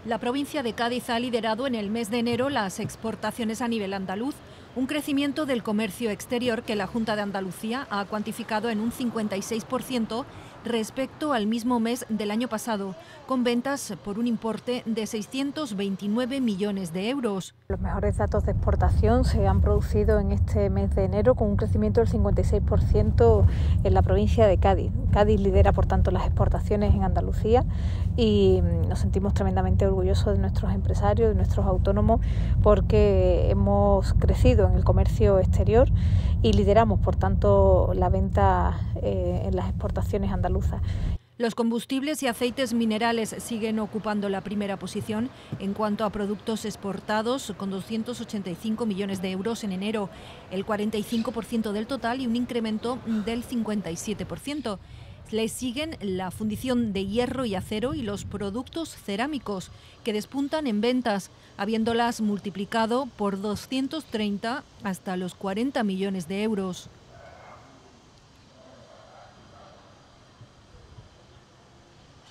La provincia de Cádiz ha liderado en el mes de enero las exportaciones a nivel andaluz, un crecimiento del comercio exterior que la Junta de Andalucía ha cuantificado en un 56% respecto al mismo mes del año pasado, con ventas por un importe de 629 millones de euros. Los mejores datos de exportación se han producido en este mes de enero con un crecimiento del 56% en la provincia de Cádiz. Cádiz lidera, por tanto, las exportaciones en Andalucía y nos sentimos tremendamente orgullosos de nuestros empresarios, de nuestros autónomos, porque hemos crecido en el comercio exterior y lideramos, por tanto, la venta en las exportaciones andaluzas. Los combustibles y aceites minerales siguen ocupando la primera posición en cuanto a productos exportados, con 285 millones de euros en enero, el 45% del total y un incremento del 57%. Le siguen la fundición de hierro y acero y los productos cerámicos, que despuntan en ventas, habiéndolas multiplicado por 230 hasta los 40 millones de euros.